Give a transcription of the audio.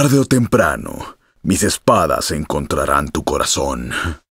Tarde o temprano, mis espadas encontrarán tu corazón.